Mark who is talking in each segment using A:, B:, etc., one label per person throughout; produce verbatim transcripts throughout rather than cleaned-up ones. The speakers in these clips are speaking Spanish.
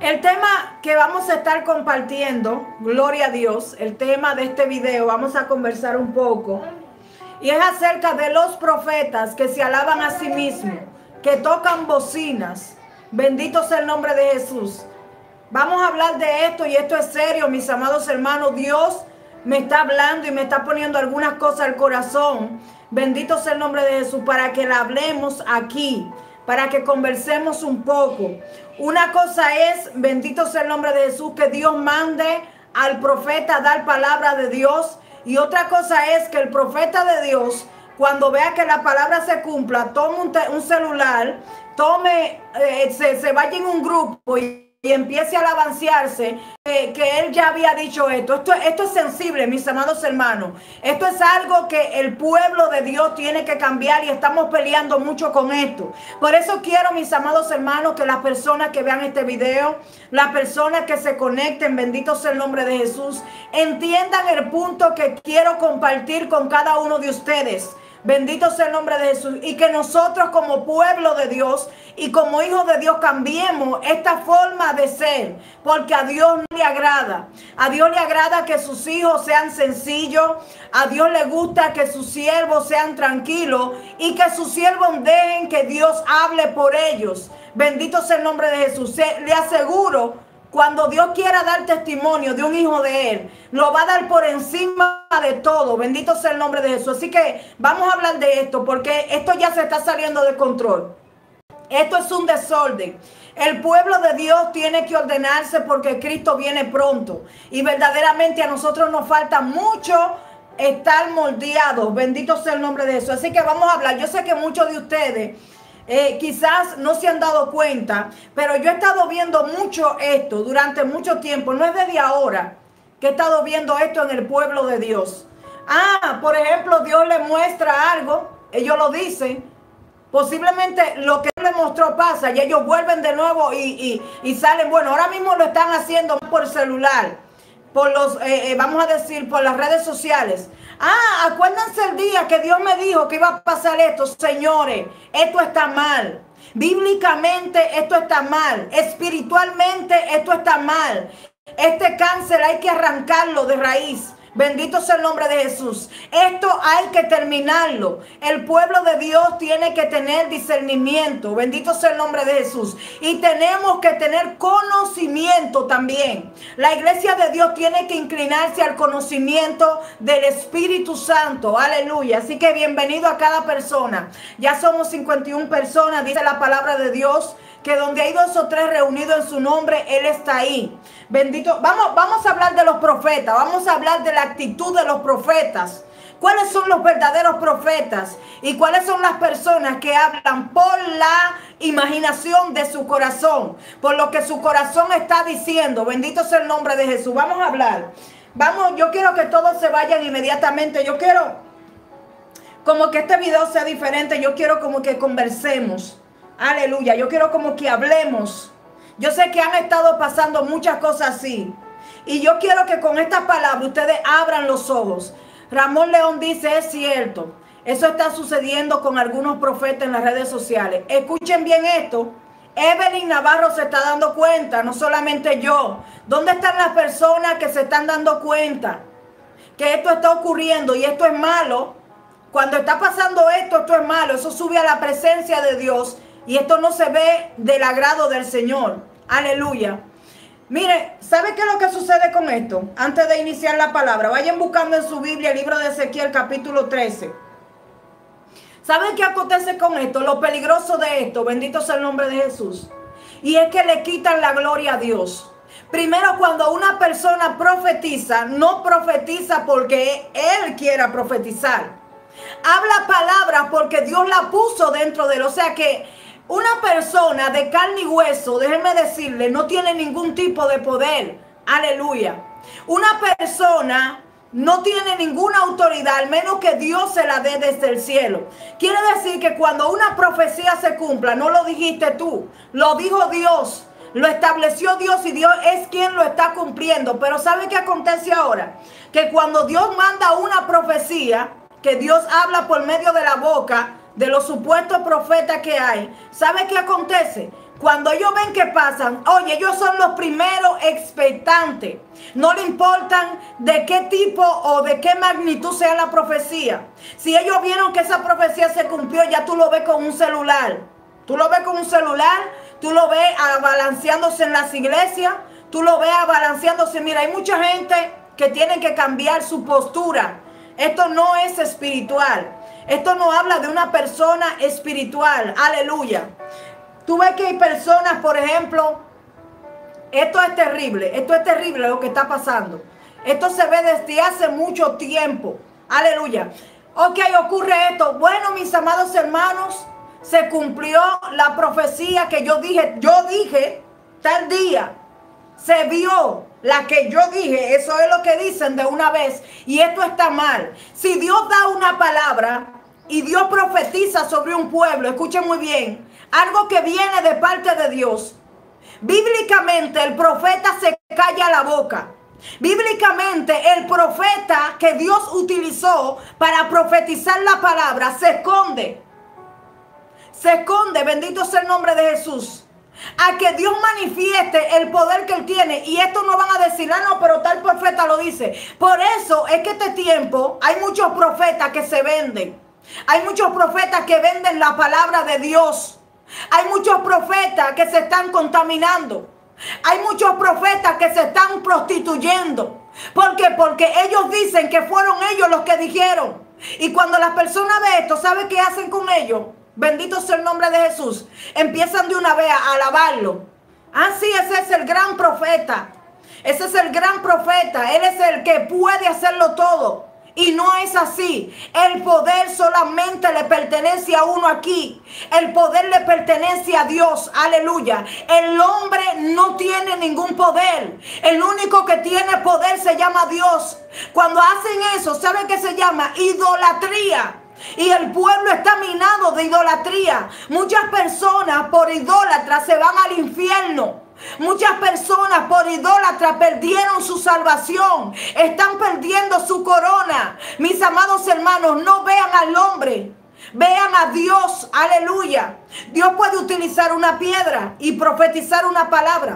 A: El tema que vamos a estar compartiendo, gloria a Dios, el tema de este video, vamos a conversar un poco, y es acerca de los profetas que se alaban a sí mismos, que tocan bocinas. Bendito sea el nombre de Jesús. Vamos a hablar de esto, y esto es serio, mis amados hermanos. Dios me está hablando y me está poniendo algunas cosas al corazón. Bendito sea el nombre de Jesús, para que la hablemos aquí, para que conversemos un poco. Una cosa es, bendito sea el nombre de Jesús, que Dios mande al profeta a dar palabra de Dios. Y otra cosa es que el profeta de Dios, cuando vea que la palabra se cumpla, tome un, un celular, tome, eh, se, se vaya en un grupo y y empiece a alabanciarse eh, que él ya había dicho esto. esto. Esto es sensible, mis amados hermanos. Esto es algo que el pueblo de Dios tiene que cambiar, y estamos peleando mucho con esto. Por eso quiero, mis amados hermanos, que las personas que vean este video, las personas que se conecten, bendito sea el nombre de Jesús, entiendan el punto que quiero compartir con cada uno de ustedes. Bendito sea el nombre de Jesús. Y que nosotros como pueblo de Dios y como hijos de Dios cambiemos esta forma de ser. Porque a Dios no le agrada. A Dios le agrada que sus hijos sean sencillos. A Dios le gusta que sus siervos sean tranquilos. Y que sus siervos dejen que Dios hable por ellos. Bendito sea el nombre de Jesús. Le aseguro, cuando Dios quiera dar testimonio de un hijo de Él, lo va a dar por encima de todo. Bendito sea el nombre de Jesús. Así que vamos a hablar de esto, porque esto ya se está saliendo de control. Esto es un desorden. El pueblo de Dios tiene que ordenarse, porque Cristo viene pronto. Y verdaderamente a nosotros nos falta mucho estar moldeados. Bendito sea el nombre de Jesús. Así que vamos a hablar. Yo sé que muchos de ustedes Eh, quizás no se han dado cuenta, pero yo he estado viendo mucho esto durante mucho tiempo. No es desde ahora que he estado viendo esto en el pueblo de Dios. Ah, por ejemplo, Dios le muestra algo, ellos lo dicen, posiblemente lo que Dios le mostró pasa, y ellos vuelven de nuevo y, y, y salen. Bueno, ahora mismo lo están haciendo por celular, por los, eh, eh, vamos a decir, por las redes sociales. Ah, acuérdense el día que Dios me dijo que iba a pasar esto. Señores, esto está mal. Bíblicamente esto está mal. Espiritualmente esto está mal. Este cáncer hay que arrancarlo de raíz. Bendito sea el nombre de Jesús. Esto hay que terminarlo. El pueblo de Dios tiene que tener discernimiento. Bendito sea el nombre de Jesús. Y tenemos que tener conocimiento también. La iglesia de Dios tiene que inclinarse al conocimiento del Espíritu Santo. Aleluya. Así que bienvenido a cada persona. Ya somos cincuenta y una personas. Dice la palabra de Dios que donde hay dos o tres reunidos en su nombre, Él está ahí. Bendito. Vamos, vamos a hablar de los profetas. Vamos a hablar de la actitud de los profetas. ¿Cuáles son los verdaderos profetas? Y cuáles son las personas que hablan por la imaginación de su corazón, por lo que su corazón está diciendo. Bendito sea el nombre de Jesús. Vamos a hablar. Vamos, yo quiero que todos se vayan inmediatamente. Yo quiero como que este video sea diferente. Yo quiero como que conversemos. Aleluya. Yo quiero como que hablemos. Yo sé que han estado pasando muchas cosas así. Y yo quiero que con esta palabra ustedes abran los ojos. Ramón León dice, es cierto. Eso está sucediendo con algunos profetas en las redes sociales. Escuchen bien esto. Evelyn Navarro se está dando cuenta, no solamente yo. ¿Dónde están las personas que se están dando cuenta que esto está ocurriendo y esto es malo? Cuando está pasando esto, esto es malo. Eso sube a la presencia de Dios. Y esto no se ve del agrado del Señor. Aleluya. Mire, ¿sabe qué es lo que sucede con esto? Antes de iniciar la palabra, vayan buscando en su Biblia el libro de Ezequiel capítulo trece. ¿Saben qué acontece con esto? Lo peligroso de esto, bendito sea el nombre de Jesús. Y es que le quitan la gloria a Dios. Primero, cuando una persona profetiza, no profetiza porque él quiera profetizar. Habla palabras porque Dios la puso dentro de él. O sea que una persona de carne y hueso, déjenme decirle, no tiene ningún tipo de poder. Aleluya. Una persona no tiene ninguna autoridad, al menos que Dios se la dé desde el cielo. Quiere decir que cuando una profecía se cumpla, no lo dijiste tú, lo dijo Dios, lo estableció Dios, y Dios es quien lo está cumpliendo. Pero ¿sabe qué acontece ahora? Que cuando Dios manda una profecía, que Dios habla por medio de la boca de los supuestos profetas que hay, ¿sabe qué acontece? Cuando ellos ven que pasan, oye, ellos son los primeros expectantes. No le importan de qué tipo o de qué magnitud sea la profecía. Si ellos vieron que esa profecía se cumplió, ya tú lo ves con un celular. Tú lo ves con un celular, tú lo ves abalanceándose en las iglesias, tú lo ves abalanceándose. Mira, hay mucha gente que tiene que cambiar su postura. Esto no es espiritual. Esto no habla de una persona espiritual. Aleluya. Tú ves que hay personas, por ejemplo, esto es terrible, esto es terrible lo que está pasando. Esto se ve desde hace mucho tiempo. Aleluya. Ok, ocurre esto. Bueno, mis amados hermanos, se cumplió la profecía que yo dije, yo dije tal día. Se vio la que yo dije, eso es lo que dicen de una vez. Y esto está mal. Si Dios da una palabra y Dios profetiza sobre un pueblo, escuchen muy bien, algo que viene de parte de Dios, bíblicamente el profeta se calla la boca. Bíblicamente el profeta que Dios utilizó para profetizar la palabra se esconde. Se esconde, bendito sea el nombre de Jesús. A que Dios manifieste el poder que Él tiene. Y esto no van a decir, ah, no, pero tal profeta lo dice. Por eso es que este tiempo hay muchos profetas que se venden. Hay muchos profetas que venden la palabra de Dios. Hay muchos profetas que se están contaminando. Hay muchos profetas que se están prostituyendo. ¿Por qué? Porque ellos dicen que fueron ellos los que dijeron. Y cuando las personas ven esto, ¿sabe qué hacen con ellos? Bendito sea el nombre de Jesús. Empiezan de una vez a alabarlo. Ah, sí, ese es el gran profeta. Ese es el gran profeta. Él es el que puede hacerlo todo. Y no es así. El poder solamente le pertenece a uno aquí. El poder le pertenece a Dios. Aleluya. El hombre no tiene ningún poder. El único que tiene poder se llama Dios. Cuando hacen eso, ¿saben qué se llama? Idolatría. Y el pueblo está minado de idolatría. Muchas personas por idólatras se van al infierno. Muchas personas por idólatras perdieron su salvación. Están perdiendo su corona. Mis amados hermanos, no vean al hombre. Vean a Dios. Aleluya. Dios puede utilizar una piedra y profetizar una palabra.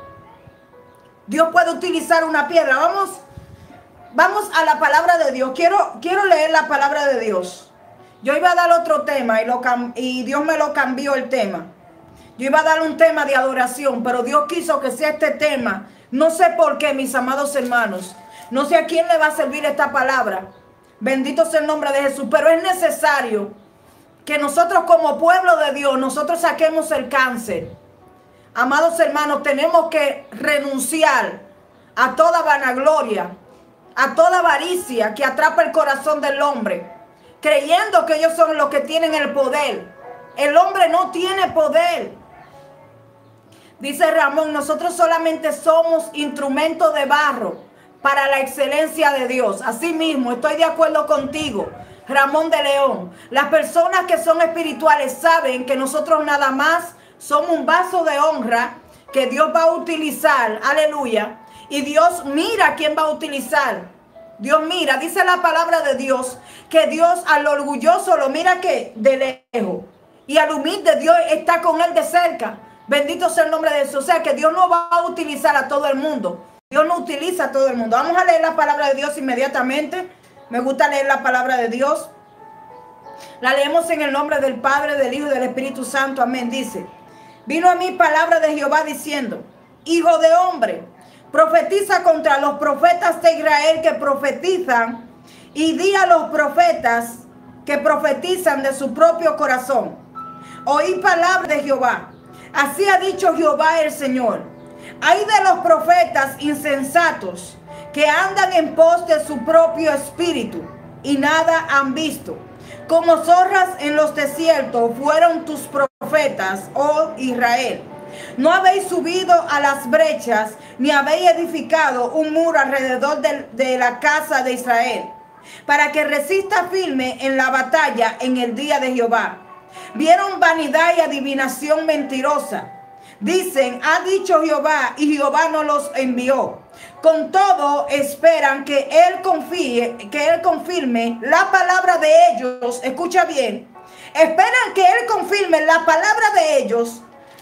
A: Dios puede utilizar una piedra. Vamos, vamos a la palabra de Dios. Quiero, quiero leer la palabra de Dios. Yo iba a dar otro tema y, lo, y Dios me lo cambió el tema. Yo iba a dar un tema de adoración, pero Dios quiso que sea este tema. No sé por qué, mis amados hermanos. No sé a quién le va a servir esta palabra. Bendito sea el nombre de Jesús. Pero es necesario que nosotros como pueblo de Dios, nosotros saquemos el cáncer. Amados hermanos, tenemos que renunciar a toda vanagloria, a toda avaricia que atrapa el corazón del hombre, creyendo que ellos son los que tienen el poder. El hombre no tiene poder. Dice Ramón, nosotros solamente somos instrumentos de barro para la excelencia de Dios. Así mismo, estoy de acuerdo contigo, Ramón de León. Las personas que son espirituales saben que nosotros nada más somos un vaso de honra que Dios va a utilizar. Aleluya. Y Dios mira quién va a utilizar. Dios mira, dice la palabra de Dios, que Dios al orgulloso lo mira que de lejos. Y al humilde Dios está con él de cerca. Bendito sea el nombre de Jesús. O sea que Dios no va a utilizar a todo el mundo. Dios no utiliza a todo el mundo. Vamos a leer la palabra de Dios inmediatamente. Me gusta leer la palabra de Dios. La leemos en el nombre del Padre, del Hijo y del Espíritu Santo. Amén. Dice, vino a mí palabra de Jehová diciendo, hijo de hombre, profetiza contra los profetas de Israel que profetizan y di a los profetas que profetizan de su propio corazón. Oí palabra de Jehová. Así ha dicho Jehová el Señor. Hay de los profetas insensatos que andan en pos de su propio espíritu y nada han visto. Como zorras en los desiertos fueron tus profetas, oh Israel. No habéis subido a las brechas, ni habéis edificado un muro alrededor de, de la casa de Israel, para que resista firme en la batalla en el día de Jehová. Vieron vanidad y adivinación mentirosa. Dicen, ha dicho Jehová, y Jehová no los envió. Con todo esperan que él confíe, que él confirme la palabra de ellos. Escucha bien. Esperan que él confirme la palabra de ellos,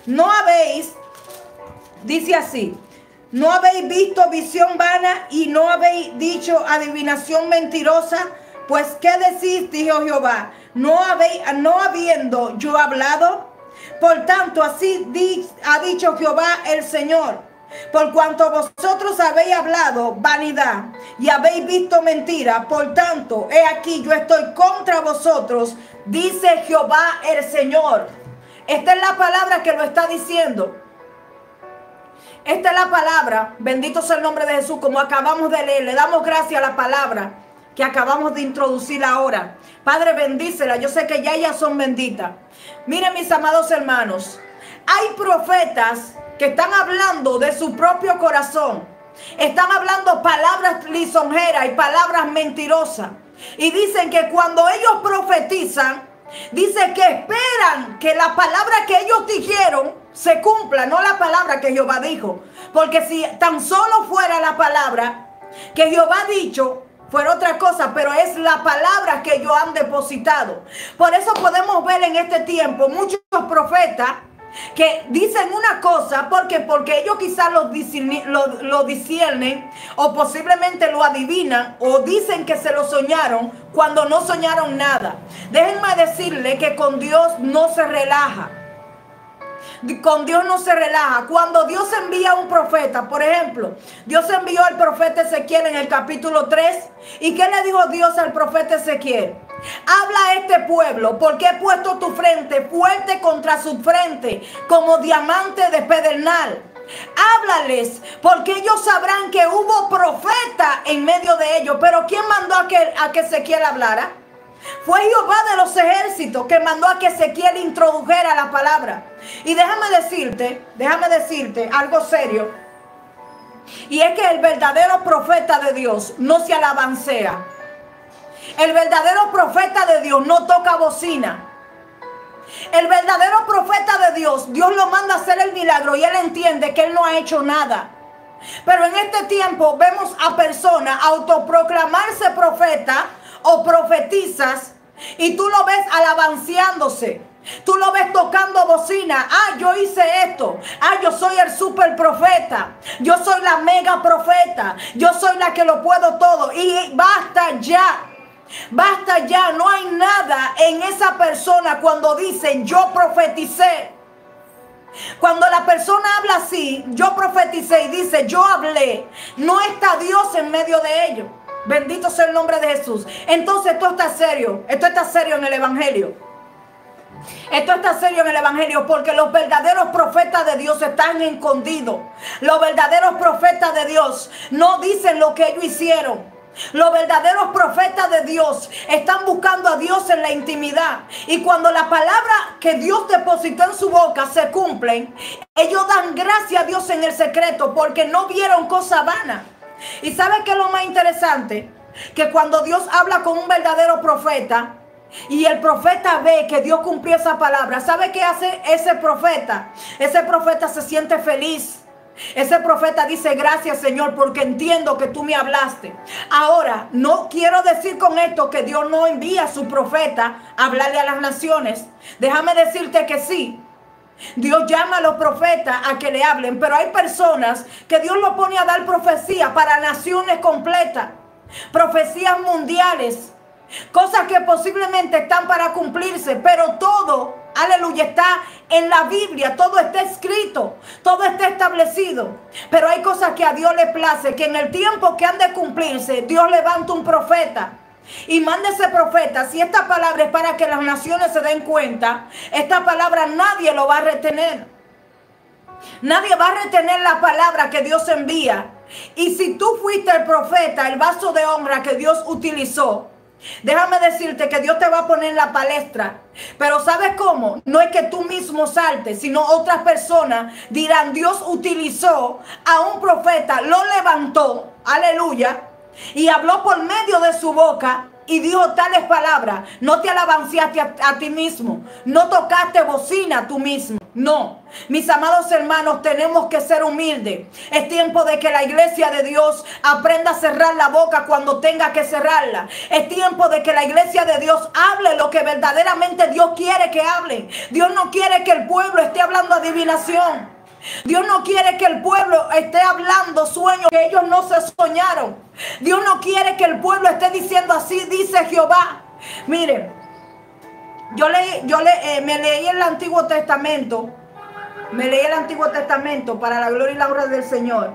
A: no habéis, dice así, no habéis visto visión vana y no habéis dicho adivinación mentirosa. Pues ¿qué decís? Dijo Jehová, no habéis, no habiendo yo hablado. Por tanto, así di, ha dicho Jehová el Señor, por cuanto vosotros habéis hablado vanidad y habéis visto mentira, por tanto, he aquí yo estoy contra vosotros, dice Jehová el Señor. Esta es la palabra que lo está diciendo. Esta es la palabra, bendito sea el nombre de Jesús, como acabamos de leer. Le damos gracias a la palabra que acabamos de introducir ahora. Padre, bendícela. Yo sé que ya ellas son benditas. Miren, mis amados hermanos, hay profetas que están hablando de su propio corazón. Están hablando palabras lisonjeras y palabras mentirosas. Y dicen que cuando ellos profetizan, dice que esperan que la palabra que ellos dijeron se cumpla, no la palabra que Jehová dijo. Porque si tan solo fuera la palabra que Jehová ha dicho, fuera otra cosa, pero es la palabra que ellos han depositado. Por eso podemos ver en este tiempo muchos profetas que dicen una cosa, porque porque ellos quizás lo, lo, lo disciernen o posiblemente lo adivinan o dicen que se lo soñaron cuando no soñaron nada. Déjenme decirle que con Dios no se relaja. Con Dios no se relaja. Cuando Dios envía a un profeta, por ejemplo, Dios envió al profeta Ezequiel en el capítulo tres. ¿Y qué le dijo Dios al profeta Ezequiel? Habla a este pueblo, porque he puesto tu frente fuerte contra su frente, como diamante de pedernal. Háblales, porque ellos sabrán que hubo profeta en medio de ellos. Pero ¿quién mandó a que, a que Ezequiel hablara? Fue Jehová de los ejércitos que mandó a que Ezequiel introdujera la palabra. Y déjame decirte, déjame decirte algo serio. Y es que el verdadero profeta de Dios no se alabancea. El verdadero profeta de Dios no toca bocina. El verdadero profeta de Dios, Dios lo manda a hacer el milagro y él entiende que él no ha hecho nada. Pero en este tiempo vemos a personas autoproclamarse profeta o profetizas y tú lo ves alabanceándose. Tú lo ves tocando bocina. Ah, yo hice esto. Ah, yo soy el super profeta. Yo soy la mega profeta. Yo soy la que lo puedo todo. Y basta ya. Basta ya. No hay nada en esa persona cuando dicen yo profeticé. Cuando la persona habla así, yo profeticé y dice yo hablé, no está Dios en medio de ellos. Bendito sea el nombre de Jesús. Entonces esto está serio. Esto está serio en el evangelio. Esto está serio en el evangelio porque los verdaderos profetas de Dios están escondidos. Los verdaderos profetas de Dios no dicen lo que ellos hicieron. Los verdaderos profetas de Dios están buscando a Dios en la intimidad. Y cuando la palabra que Dios depositó en su boca se cumplen, ellos dan gracias a Dios en el secreto porque no vieron cosa vana. ¿Y sabe qué es lo más interesante? Que cuando Dios habla con un verdadero profeta y el profeta ve que Dios cumplió esa palabra, ¿sabe qué hace ese profeta? Ese profeta se siente feliz. Ese profeta dice gracias Señor porque entiendo que tú me hablaste. Ahora, no quiero decir con esto que Dios no envía a su profeta a hablarle a las naciones. Déjame decirte que sí. Dios llama a los profetas a que le hablen, pero hay personas que Dios lo pone a dar profecía para naciones completas, profecías mundiales, cosas que posiblemente están para cumplirse, pero todo, aleluya, está en la Biblia, todo está escrito, todo está establecido. Pero hay cosas que a Dios le place, que en el tiempo que han de cumplirse, Dios levanta un profeta y manda ese profeta. Si esta palabra es para que las naciones se den cuenta, esta palabra nadie lo va a retener. Nadie va a retener la palabra que Dios envía. Y si tú fuiste el profeta, el vaso de honra que Dios utilizó, déjame decirte que Dios te va a poner en la palestra. Pero ¿sabes cómo? No es que tú mismo saltes, sino otras personas dirán, Dios utilizó a un profeta, lo levantó, aleluya, y habló por medio de su boca y dijo tales palabras. No te alabanciaste a, a ti mismo, no tocaste bocina tú mismo, no. Mis amados hermanos, tenemos que ser humildes. Es tiempo de que la iglesia de Dios aprenda a cerrar la boca cuando tenga que cerrarla. Es tiempo de que la iglesia de Dios hable lo que verdaderamente Dios quiere que hable. Dios no quiere que el pueblo esté hablando adivinación. Dios no quiere que el pueblo esté hablando sueños que ellos no se soñaron. Dios no quiere que el pueblo esté diciendo así dice Jehová. Miren, yo, leí, yo le, eh, me leí el Antiguo Testamento. Me leí el Antiguo Testamento para la gloria y la honra del Señor.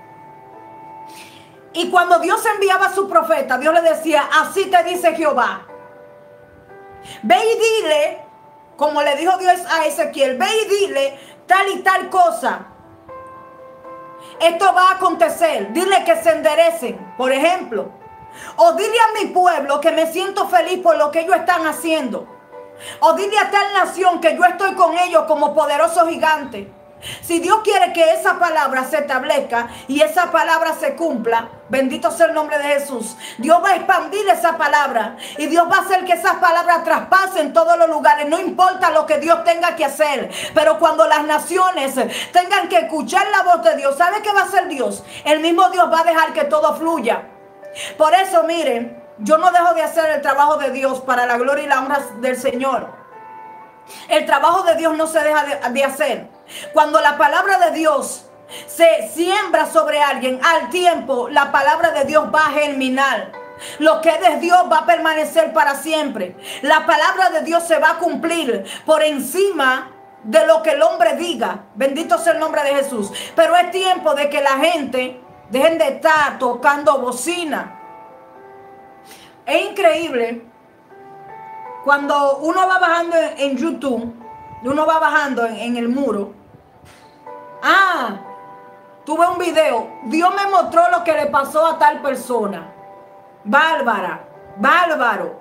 A: Y cuando Dios enviaba a su profeta, Dios le decía, así te dice Jehová. Ve y dile, como le dijo Dios a Ezequiel, ve y dile tal y tal cosa. Esto va a acontecer. Dile que se enderecen, por ejemplo. O dile a mi pueblo que me siento feliz por lo que ellos están haciendo. O dile a tal nación que yo estoy con ellos como poderoso gigante. Si Dios quiere que esa palabra se establezca y esa palabra se cumpla, bendito sea el nombre de Jesús, Dios va a expandir esa palabra y Dios va a hacer que esas palabras traspasen todos los lugares. No importa lo que Dios tenga que hacer, pero cuando las naciones tengan que escuchar la voz de Dios, ¿sabe qué va a hacer Dios? El mismo Dios va a dejar que todo fluya. Por eso, miren, yo no dejo de hacer el trabajo de Dios para la gloria y la honra del Señor. El trabajo de Dios no se deja de, de hacer. Cuando la palabra de Dios se siembra sobre alguien, al tiempo la palabra de Dios va a germinar. Lo que es de Dios va a permanecer para siempre. La palabra de Dios se va a cumplir por encima de lo que el hombre diga. Bendito sea el nombre de Jesús. Pero es tiempo de que la gente dejen de estar tocando bocina. Es increíble cuando uno va bajando en, en YouTube, uno va bajando en, en el muro. Ah, tuve un video. Dios me mostró lo que le pasó a tal persona. Bárbara, bárbaro.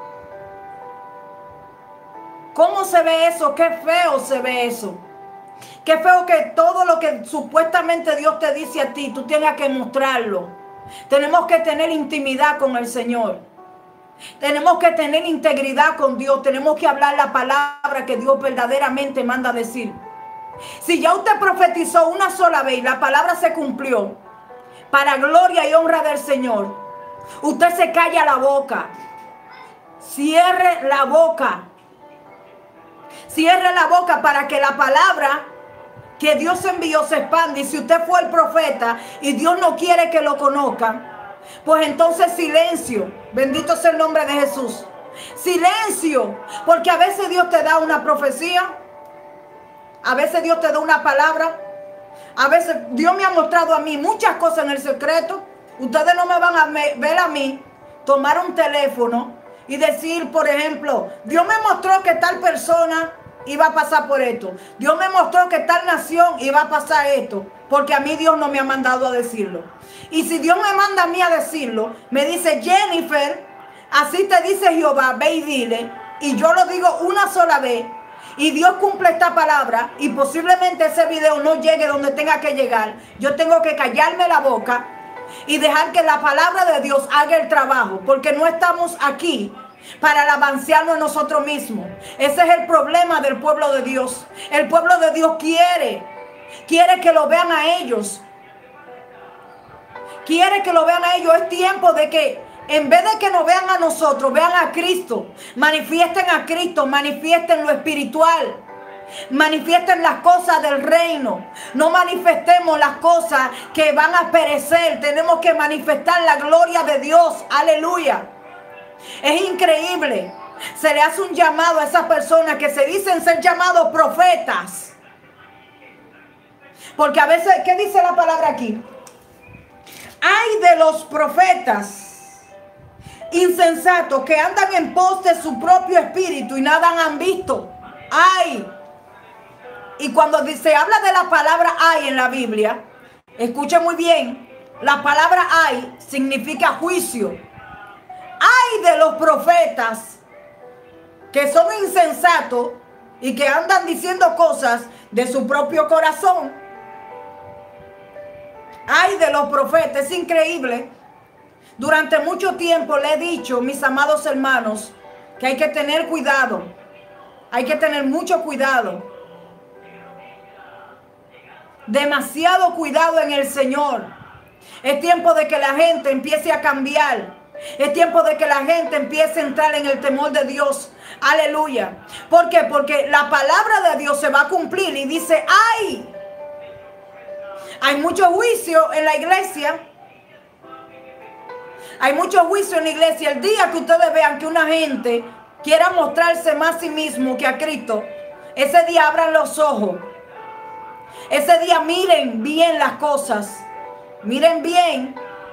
A: ¿Cómo se ve eso? Qué feo se ve eso. Qué feo que todo lo que supuestamente Dios te dice a ti, tú tengas que mostrarlo. Tenemos que tener intimidad con el Señor. Tenemos que tener integridad con Dios. Tenemos que hablar la palabra que Dios verdaderamente manda decir. Si ya usted profetizó una sola vez y la palabra se cumplió, para gloria y honra del Señor, usted se calla la boca. Cierre la boca. Cierre la boca para que la palabra que Dios envió se expande. Y si usted fue el profeta y Dios no quiere que lo conozcan, pues entonces silencio. Bendito sea el nombre de Jesús. Silencio. Porque a veces Dios te da una profecía. A veces Dios te da una palabra. A veces Dios me ha mostrado a mí muchas cosas en el secreto. Ustedes no me van a ver a mí tomar un teléfono y decir, por ejemplo, Dios me mostró que tal persona iba a pasar por esto. Dios me mostró que tal nación iba a pasar esto. Porque a mí Dios no me ha mandado a decirlo. Y si Dios me manda a mí a decirlo, me dice, Jennifer, así te dice Jehová, ve y dile. Y yo lo digo una sola vez. Y Dios cumple esta palabra. Y posiblemente ese video no llegue donde tenga que llegar. Yo tengo que callarme la boca y dejar que la palabra de Dios haga el trabajo. Porque no estamos aquí para alabancearnos nosotros mismos. Ese es el problema del pueblo de Dios. El pueblo de Dios quiere, quiere que lo vean a ellos. Quiere que lo vean a ellos. Es tiempo de que en vez de que nos vean a nosotros, vean a Cristo. Manifiesten a Cristo, manifiesten lo espiritual. Manifiesten las cosas del reino. No manifestemos las cosas que van a perecer. Tenemos que manifestar la gloria de Dios. Aleluya. Es increíble. Se le hace un llamado a esas personas que se dicen ser llamados profetas. Porque a veces, ¿qué dice la palabra aquí? Ay de los profetas insensatos que andan en pos de su propio espíritu y nada han visto. Ay. Y cuando se habla de la palabra ay en la Biblia, escuchen muy bien, la palabra ay significa juicio. Ay de los profetas que son insensatos y que andan diciendo cosas de su propio corazón. Ay de los profetas, es increíble. Durante mucho tiempo le he dicho, mis amados hermanos, que hay que tener cuidado. Hay que tener mucho cuidado. Demasiado cuidado en el Señor. Es tiempo de que la gente empiece a cambiar. Es tiempo de que la gente empiece a entrar en el temor de Dios. Aleluya. ¿Por qué? Porque la palabra de Dios se va a cumplir y dice, ¡ay! Hay mucho juicio en la iglesia. Hay mucho juicio en la iglesia. El día que ustedes vean que una gente quiera mostrarse más a sí mismo que a Cristo, ese día abran los ojos. Ese día miren bien las cosas. Miren bien.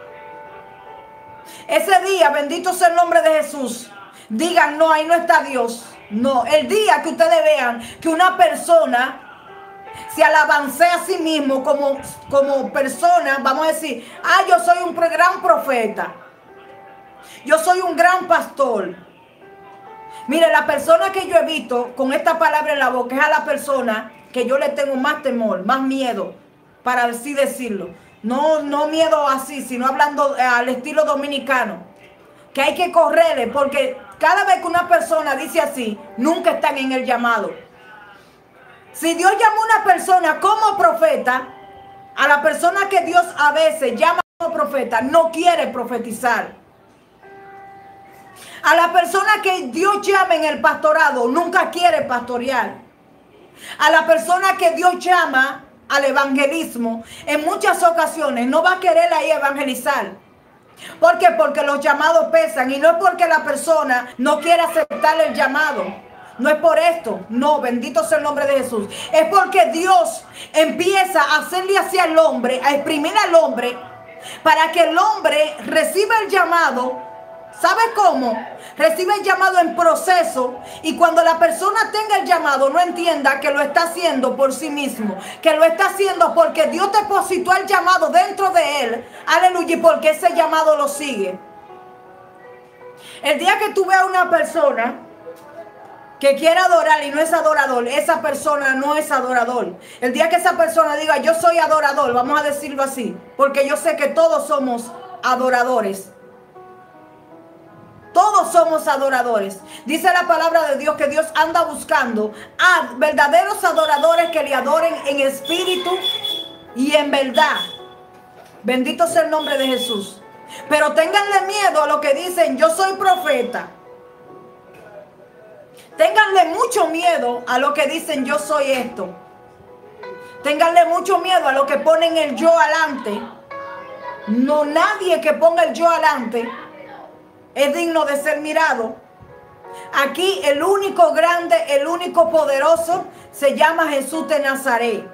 A: Ese día, bendito sea el nombre de Jesús, digan, no, ahí no está Dios. No, el día que ustedes vean que una persona se alabance a sí mismo como, como persona, vamos a decir, ah, yo soy un gran profeta. Yo soy un gran pastor. Mire, la persona que yo he visto con esta palabra en la boca es a la persona que yo le tengo más temor, más miedo, para así decirlo. No, no miedo así, sino hablando al estilo dominicano. Que hay que correrle, porque cada vez que una persona dice así, nunca están en el llamado. Si Dios llama a una persona como profeta, a la persona que Dios a veces llama como profeta, no quiere profetizar. A la persona que Dios llama en el pastorado, nunca quiere pastorear. A la persona que Dios llama al evangelismo, en muchas ocasiones no va a querer ahí evangelizar. ¿Por qué? Porque los llamados pesan, y no es porque la persona no quiere aceptar el llamado. No es por esto, no, bendito sea el nombre de Jesús. Es porque Dios empieza a hacerle hacia el hombre, a exprimir al hombre, para que el hombre reciba el llamado. ¿Sabe cómo? Recibe el llamado en proceso, y cuando la persona tenga el llamado no entienda que lo está haciendo por sí mismo, que lo está haciendo porque Dios depositó el llamado dentro de él, aleluya, y porque ese llamado lo sigue. El día que tú veas a una persona que quiere adorar y no es adorador, esa persona no es adorador. El día que esa persona diga, yo soy adorador, vamos a decirlo así, porque yo sé que todos somos adoradores. Todos somos adoradores. Dice la palabra de Dios que Dios anda buscando a verdaderos adoradores que le adoren en espíritu y en verdad. Bendito sea el nombre de Jesús. Pero ténganle miedo a lo que dicen, yo soy profeta. Ténganle mucho miedo a lo que dicen, yo soy esto. Ténganle mucho miedo a lo que ponen el yo adelante. No, nadie que ponga el yo adelante es digno de ser mirado. Aquí el único grande, el único poderoso se llama Jesús de Nazaret.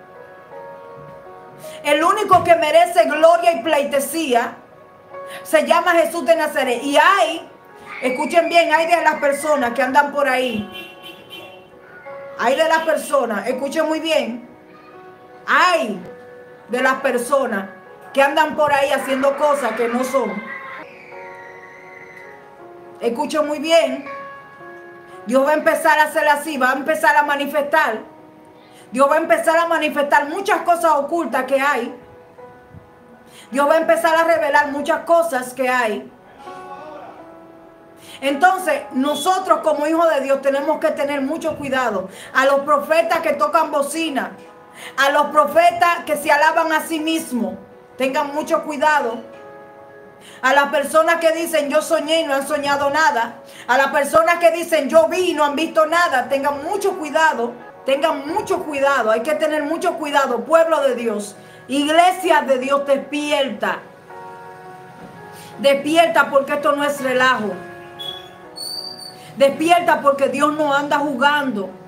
A: El único que merece gloria y pleitesía se llama Jesús de Nazaret. Y hay, escuchen bien, hay de las personas que andan por ahí. Hay de las personas, escuchen muy bien. Hay de las personas que andan por ahí haciendo cosas que no son. Escuchen muy bien. Dios va a empezar a hacer así, va a empezar a manifestar. Dios va a empezar a manifestar muchas cosas ocultas que hay. Dios va a empezar a revelar muchas cosas que hay. Entonces, nosotros como hijos de Dios tenemos que tener mucho cuidado. A los profetas que tocan bocina, a los profetas que se alaban a sí mismos, tengan mucho cuidado. A las personas que dicen yo soñé y no han soñado nada. A las personas que dicen yo vi y no han visto nada. Tengan mucho cuidado. Tengan mucho cuidado. Hay que tener mucho cuidado. Pueblo de Dios. Iglesia de Dios, despierta. Despierta porque esto no es relajo. Despierta porque Dios no anda jugando.